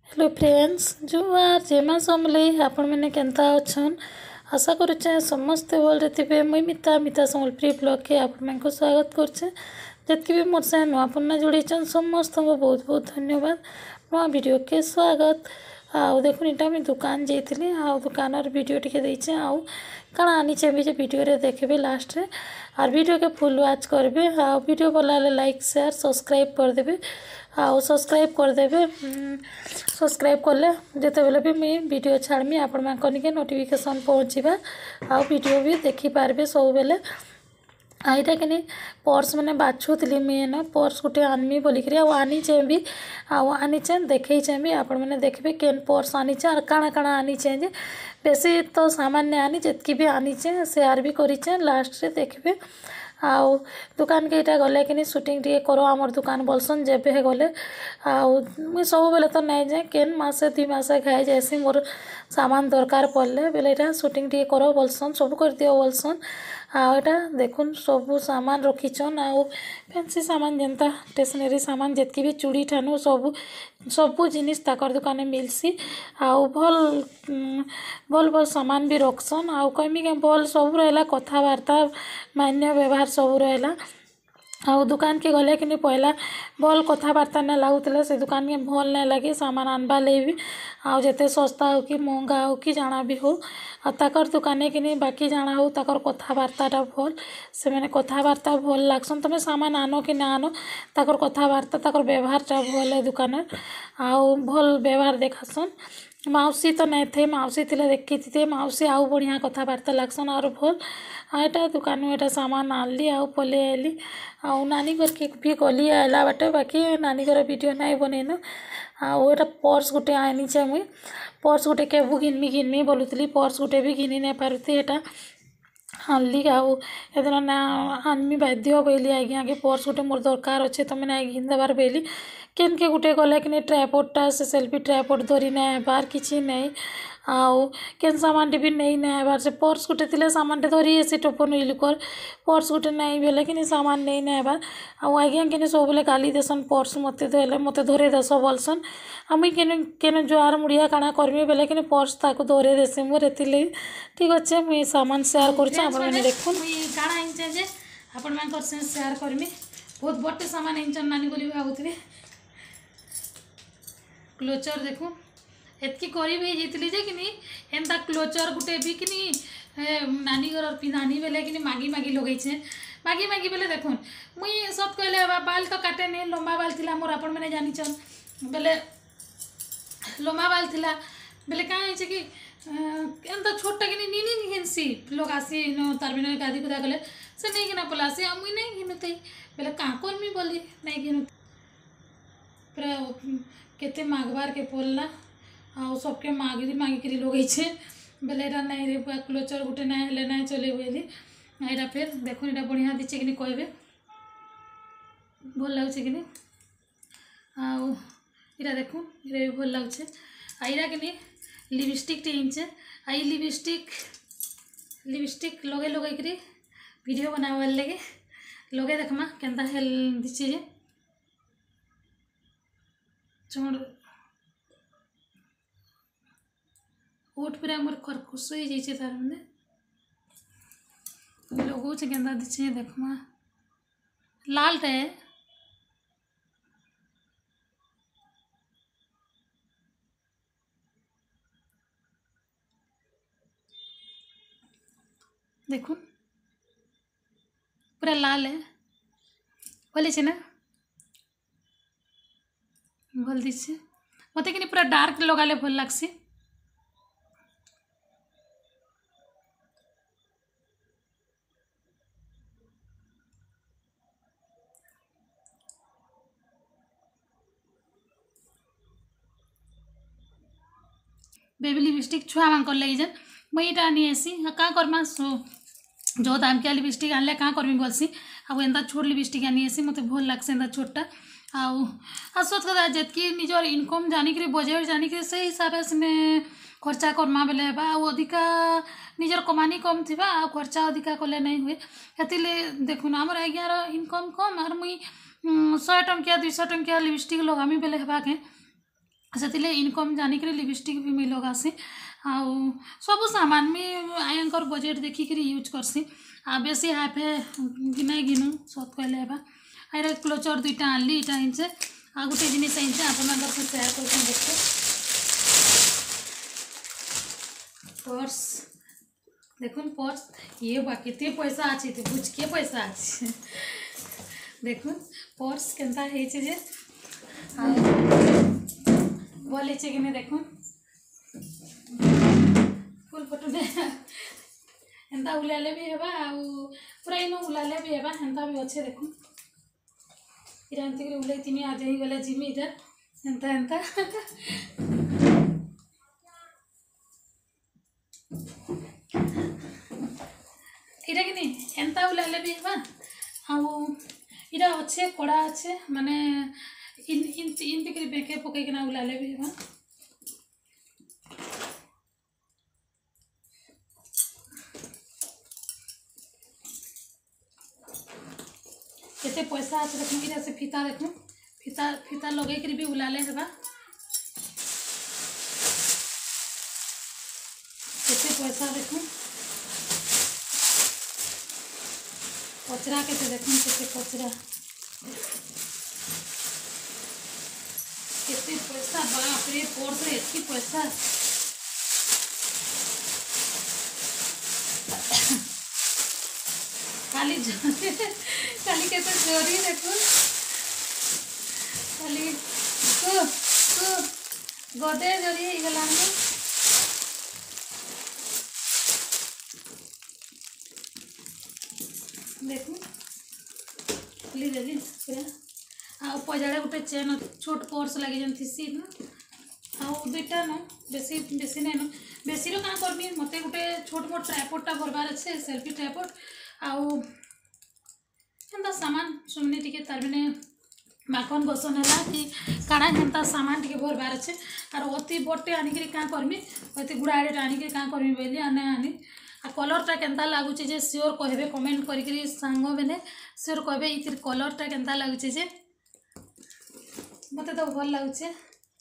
Hello friends जुआर जेमा समले आपण मैंने केंता अच्छन आशा करुचे समस्ते भल थे मुई मिता सम्बलपुरी ब्लॉग के आपण को स्वागत करछे जितकी भी मोर से नुआ पुन्ना जोड़ी समस्त को बहुत बहुत धन्यवाद नुआ वीडियो के स्वागत आउ देखुन इटा मुझे दुकान जाइली आउ दुकान वीडियो टिके देछे आउ काना आनीचे भी वीडियो रे देखबे लास्ट रे और वीडियो के फुल वाच करबे आ वीडियो भल लाइक शेयर सब्सक्राइब कर देबे आउ सब्सक्राइब कर देबे सब्सक्राइब कले जिते बेले भी मुझे वीडियो छाड़मी आपण मानके नोटिफिकेशन पहुँचवा आउ वीडियो भी देखी पारबे सब बेले आईटा कि पर्स मैंने बाछुली मुझे ना पर्स गोटे आनमी बोलिक आनीचे भी आनीचे देखई भी आपण मैंने देखबे केन पर्स आनीचे और काଣା काଣା आनीचे जे बेसी तो सामान्य आनी जितकी भी आनीचे शेयर भी करीचे लास्ट रे देखबे आउ दुकान के इटा गले कि शूटिंग टे करो आमर दुकान बोलसन जेबे गले आउ मुई सब बेले तो नहीं जाए केन मासे 2 मासे खाई जाएसी मोर सामान दरकार पड़ले बेले इटा शूटिंग टे करो बोलसन सब कर दियो बोलसन आटा देखुन सब सामान रखीचन आउ फैंसी सामान जनता स्टेशनरी सामान जितकी भी चूड़ी ठानु सब सबू जिनिस ताकर दुकान मिलसी आउ भल भल भल सामान भी रखसन आउ कमी के भल सब रहला कथबार्ता मान्य व्यवहार सब रहला आउ दुकान के गले कि पहला भल कथबार्ता नहीं लगुला से दुकान के भल नहीं लगे सामान आनबा ले भी आउ जिते सस्ता हो कि महंगा हो कि जाना भी हो ताकर दुकाने कि बाकी जाना हो ताकर कथबार्ता भल से मैंने कथबार्ता भल लागसन तुम सामान आनो कि ना आनो ताकर कथबार्ता ताकर व्यवहारटा भल है दुकान आउ भल व्यवहार देखासन मौसी तो नहीं थे मौसी थी देखी थी मौसी आउ बढ़िया कथबार्ता लागसन और भल आटा दुकान में सामान आनली आउ पले आली आउ नानी घर के भी गली आला बाटे बाकी नानी घर वीडियो नहीं बनैनु आउ एटा पर्स गोटे आनीचे मुई पर्स गोटे केबू घिनमी बोलुली पर्स गोटे भी घिनी नहीं पारुथी एटा आनली आउ एदिन ना आनमी बाध्य बोली आज्ञा के पर्स गोटे मोर दरकार अच्छे तुम ना घिन देवार बोली केन के गोटे गला कि ट्राइपॉडटा से सेल्फी ट्राइपॉड धरी नहीं हेबार किसी नहीं आउ केन सामान भी नहीं हेबार से पर्स गोटे थे सामान धरी आसी टोपन इलुकर पर्स गोटे नहीं बेले कि सामान नहीं हेबार आउ आज्ञा कि सब बेले गाली देसन पर्स मत देले मत धरे देस बोलसन आ मुई केन जुआर मुड़िया काଣା करमी बेले कि पर्स ताको धरे देसी मोर एथिले ठीक अच्छे मुई सामान शेयर करछे आपण माने देखुन मुई काଣା इंचे जे आपण मानकर से शेयर करमी बहुत बड़े सामान इंचन नानी बोली भाबुथि क्लोचर देखो एतकी करी भी जीतली जे कि एंता क्लोचर गुटे भी कि नानी घर पिंधानी बेले कि मागी मागी लगेछे मागी बेले देखुन मुई सब कहले बाल तो काटे नहीं लंबा बाल थिला मोर आपण मैंने जानी चल बेले लंबा बाल थिला बेले क्या है कि एंता छोटा कि नी घिनसी लोग आसी तार बिना गादी गुदा गले से नहीं घिना पलासी मुई नहीं घिनुते बेले क्या करमी बोली नहीं घिनु पूरा केते मागबार के पड़ला आ सबके मागिकी लगे बेले एटा नहीं रे क्लोचर गोटे ना हेले ना चले बोली एटा फिर देखो एटा बढ़िया दीचे कि कहबे भल लगुचे कि आउ इरा देखो इरा भी भल लगुचे आईरा कि लिपस्टिक टे इंचे आई लिपस्टिक लगे लगे वीडियो बनाबार लगे लगे देखमा केनता हेल दीचे जे चोर ओठ पूरा मोर खरखुश हो जाइए तार मैंने लोगों से केंदा दीचे देखमा लाल टे देखो पूरा लाल है बोले ना भल दिसे मत कि पूरा डार्क लगाले भल लगसी बेबी लिपस्टिक छुआ मानकर लगी जान मुई इटा आनी आसी क्या करमा जो दाम क्या लिपस्टिक आनले क्या करमी बोलसी आउ एंता छोट लिपस्टिक आनी आसी मत भल लगसे एंता छोटा आउ सत कदा जितकी निजर इनकम जानिक बजेट जानिक से हिसाब से खर्चा करमा बेले हेबा आउ अधिका निजर कमानी कम थिबा आ खर्चा अधिका कले नहीं हुए हेतिले देखुन हमर आज्ञार इनकम कम और मुई 100 टंकिया 200 टंकिया लिपस्टिक लगामी बेले हेबा के से इनकम जानिक लिपस्टिक भी मुई लगासी आउ सब सामान मुई आयंकर बजेट देखिक यूज करसी आ बेसी हाफे कि नहीं गिनु सत कहले हेबा आइरा क्लोजर दुईटा आनली इटा आइचे आ गोटे जिनिस आइचे आपन शेयर करछन देखते पर्स देखुन पर्स ये बा केते पैसा अछि ते बुझ के पैसा अछि देखुन पर्स केनता हेचे जे आ बोले कि नहीं देखुन फुल फोटो दे एंता उलाले भी हेबा आ पूरा इन उलाले भी हेबा एंता भी अच्छे देखुन इरा एंती करे उले तिनी आज ही गले जिमी इधर एंता एंता इरा कि नहीं एंता उलाले भी हेबा आ इरा अच्छे कड़ा अच्छे माने इन करे बेके पके के ना उलाले भी हेबा केते पैसा আছে देखुन इरा से फीता देखुन फीता फीता लगे कर भी उलाले हेबा केते पैसा देखुन कचरा केते देखुन केते कचरा केते पैसा बाप रे पर्स रे एतकी पैसा खाली खाली केते जोरी देखो खाली गोदे जोरी गला देखो ली देली पूरा आ पजाड़े गोटे चेन छोट पर्स लगे जन थी ना आ दुईटा न बेसी बेसी नहीं न बेसी रो का करबी मते गोटे छोट मोट ट्राइपॉड भरबार अच्छे सेल्फी ट्राइपॉड आउ एंता सामान सुमने टिके तार मैंने माखन बसन है कि काଣା हेन्ता सामान टिके भरबार अच्छे आर अति बटे आनिक क्या करमी अति गुड़ाड़े आनिक क्या करमी बोली आने आनी आ कलरटा केन्ता लगुचे जे सियोर कहबे कमेंट करी सांग मैंने सियोर कहबे इतिर कलरटा केन्ता लगुचे जे मते तो भल लगुचे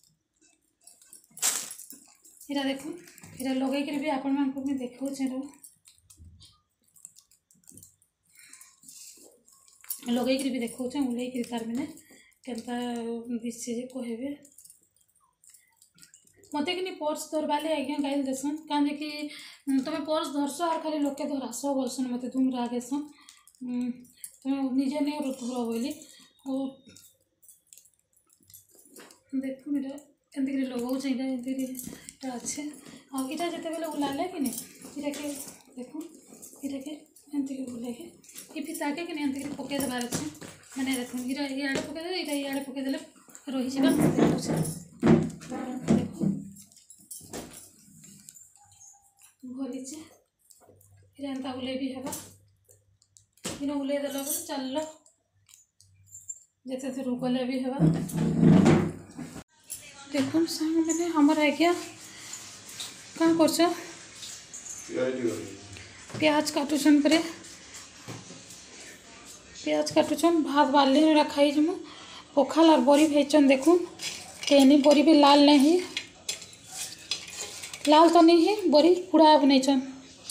इरा देखो इरा लगे कर भी आपण मान को भी देखो छरो लगे कर भी देखो छे उले कर तार मैंने केन्ता दिसे जे कहबे मते कि पर्स धरबाले आज्ञा गाइल देसन कान जे कि तुम पर्स धरस और खाली लोके धरास बोलसन मते तुम रागेसन तुम निजे नहीं धर बोली और देखो मेरा एंती करे लगाऊ चाहिए एंती अच्छे और इटा जिते बेले उलाले कि नहीं इटा के देखो इटा के एंती के उले के ये फिता के नहीं एंती के पके देबार अच्छे मैंने देखो इरा याडे पके दे इटा याडे पके देले रही छिबा देखो भली छे इरा एंता उले भी हेबा इना उले देला बोले चललो जैसे से रुकले भी हेबा देखो सांग मैंने हमारा आज्ञा क्या कर प्याज काटुछन परे प्याज काटुछन भात बाली रखाई जमु पखाल और बड़ी भेजन देखो कहनी बड़ी भी लाल नहीं लाल तो नहीं है बड़ी पूरा बनईचन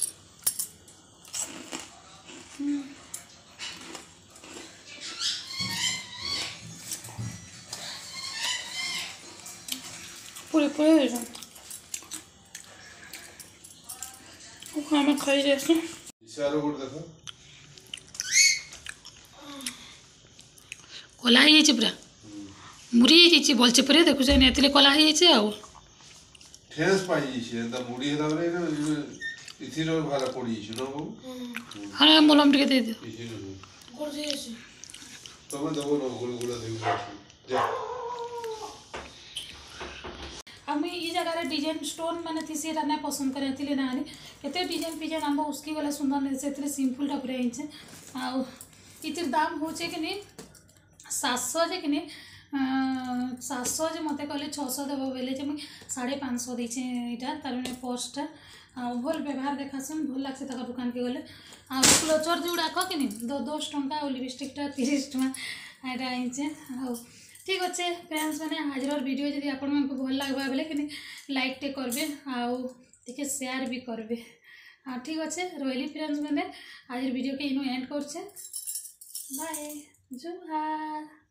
पूरे पूरे हमें खाई जैसे कला ही पूरा मुड़ी भलसे पूरे देखु एतले कला ही ठेस पाई एंता मुड़ी हला रे इथिर भाला पड़ी न बो हां मलम टिके दे दे कर जे तमे दबो न गुलगुला देखो जा आमी ई जगह रे डिजाइन स्टोन माने थी से ना पसंद करे थिले ना आनी केते डिजाइन पिजाइन आंबो उसकी वाला सुंदर ने से सिंपल टा पूरा हिंचे आ इतिर दाम होचे कि नहीं 700 जे कि नहीं 700 जे मते कहले 600 देबो बेले जे मुई 550 देछे इटा तार माने पर्सटा आ भल व्यवहार देखासन भल लागसे तका दुकान के गले आ क्लोजर जुड़ा क कि नहीं 10 टंका और लिपस्टिक टा 30 टंका आइरा हिंचे आ ठीक अच्छे फ्रेंड्स मैंने आज वीडियो जब आपण को भल लगवा बेले कि लाइक टे करबे आउ टे शेयर भी करबे। हाँ ठीक अच्छे रही फ्रेंड्स मैंने आज वीडियो के इनू एंड करछे। बाय जुहार।